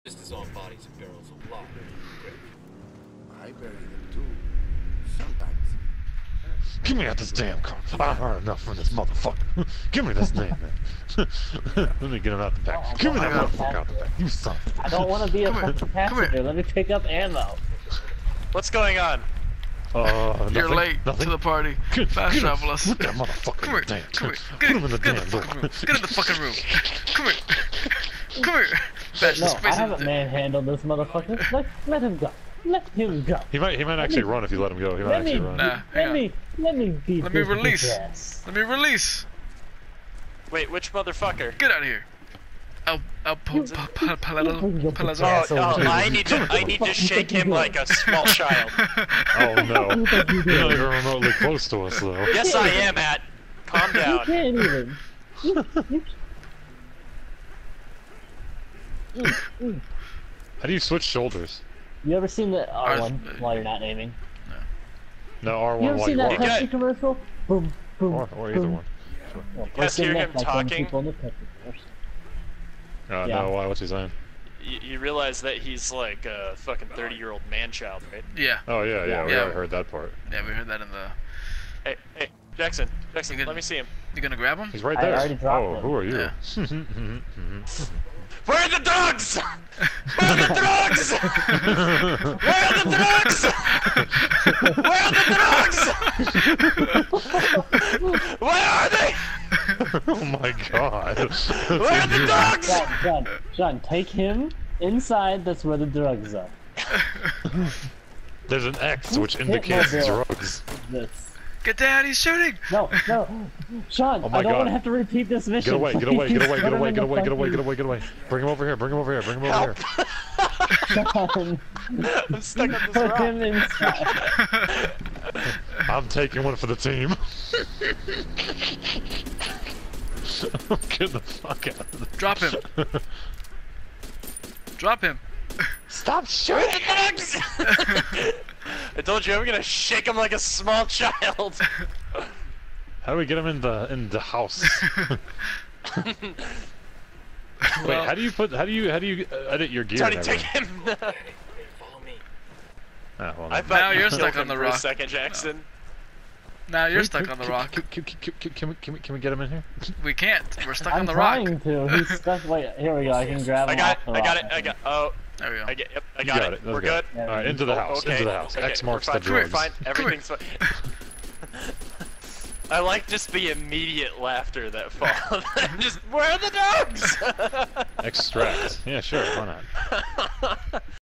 Just his own bodies in barrels of lard. I bury them too. Sometimes. Give me out this damn car. I've heard enough from this motherfucker. Give me this name, man. Let me get him out the back. Give me that motherfucker out the back. You son. I don't want to be a fucking passenger. Let me pick up ammo. What's going on? You're late to the party. Fast travel us. Get that motherfucker. Come here. Damn. Come here. Put him in the Get in damn the door. fucking room. Get in the fucking room. Come here. Come here. Fast, No, space I it. haven't manhandled this motherfucker. Let him go. Let him go. He might actually run if you let him go. He might actually run. Nah, hang on. Let me beat Let me this release. bitch ass. Let me release. Wait, which motherfucker? Get out of here. Oh, I need to shake him like a small child. Oh no. You're not even remotely close to us though. Yes, I am, Matt. Calm You down. can't even. How do you switch shoulders? You ever seen the R1 while you're not aiming? No, R1 You ever while seen you that walk. Pepsi commercial? Boom, boom, Or either boom. one. Well, guys hear him talking? People in the Pepsi commercial. Yeah. No, why? What's he saying? You realize that he's like a fucking 30-year-old man-child, right? Yeah. Oh yeah, we already heard that part. Yeah, we heard that in the... Hey, Jackson, let me see him. You gonna grab him? He's right I there. already dropped him. Who are you? Yeah. Where are the dogs? Where are the dogs? Where are the dogs? Where are the dogs? Where are they? Oh my god. Where are the dogs? John, take him inside. That's where the drugs are. There's an X which indicates drugs. This. Get down, he's shooting! No, Sean, Oh my I don't God. want to have to repeat this mission. Get away, get away, get away, get away, get away, get away, get away, get away. Bring him over here, bring him over here, bring him over here. Sean, I'm stuck on this put rock. him inside. I'm taking one for the team. Get the fuck out of there. Drop him. Drop him. Stop shooting the dogs! I told you I'm gonna shake him like a small child. How do we get him in the house? Wait, Well, how do you edit your gear? Tony, and take everything? him. Follow me. Ah, well, I no. thought Now you you're killed stuck on him the for rock. a second, Jackson. now you're stuck on the rock. Can we get him in here? We can't. We're stuck I'm on the rock. trying to. He's stuck. Wait, here we go. I can grab him. I off the rock. got it. Oh, There we go. I You got it. Let's We're go. good. Yeah. Alright, into the house. Okay. Into the house. Okay, X marks we're the fine. We're drugs. fine. Everything's fine. I like just the immediate laughter that followed. Just, where are the dogs? Extract. Yeah, sure. Why not?